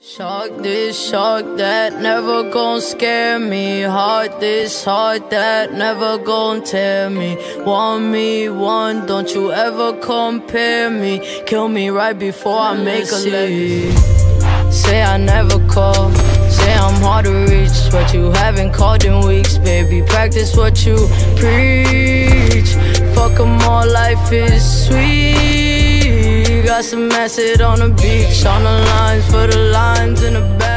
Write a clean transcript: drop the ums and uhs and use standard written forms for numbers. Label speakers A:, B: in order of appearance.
A: Shark this, shark that, never gon' scare me. Heart this, heart that, never gon' tear me. Me, one, don't you ever compare me. Kill me right before I make a legacy. Say I never call, say I'm hard to reach, but you haven't called in weeks. Baby, practice what you preach. Fuck 'em all, life is sweet. Got some acid on the beach, on the lines for the lines in the back.